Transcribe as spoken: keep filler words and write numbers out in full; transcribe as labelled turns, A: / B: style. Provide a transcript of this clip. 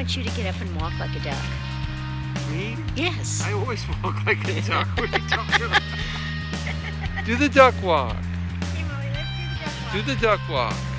A: want you to get up and walk like a duck.
B: Me?
A: Yes.
B: I always walk like a duck. What are you talking about?
C: Do the duck walk.
A: Hey, Molly, let's do the duck walk.
C: Do the duck walk.